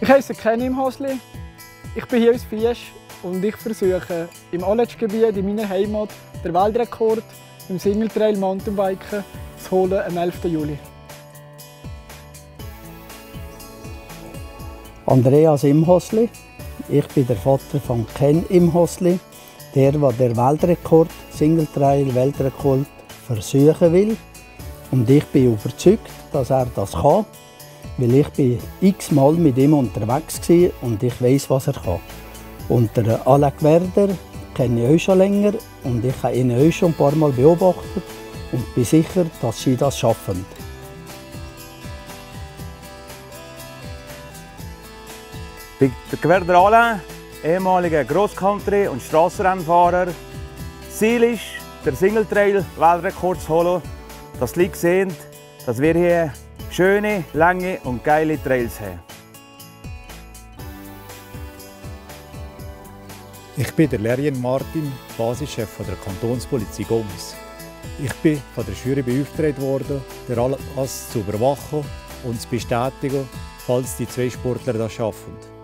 Ich heiße Ken Imhosli. Ich bin hier aus Fiesch und ich versuche im Aletschgebiet in meiner Heimat den Weltrekord im Single-Trail Mountainbiken zu holen am 11. Juli. Andreas Imhosli. Ich bin der Vater von Ken Imhosli, der den Weltrekord, Single-Trail Weltrekord versuchen will. Und ich bin überzeugt, dass er das kann, weil ich bin x-mal mit ihm unterwegs war und ich weiß, was er kann. Und der Alec Werder kenne ich auch schon länger und ich habe ihn auch schon ein paar Mal beobachtet und bin sicher, dass sie das schaffen. Ich bin der Werder Alain, ehemaliger Cross-Country- und Strassenrennfahrer. Ziel ist, den Single-Trail-Weltrekord zu holen, dass die Leute sehen, dass wir hier schöne, lange und geile Trails haben. Ich bin der Lerien Martin, Basischef der Kantonspolizei Gomis. Ich bin von der Jury beauftragt worden, den Anlass zu überwachen und zu bestätigen, falls die zwei Sportler das schaffen.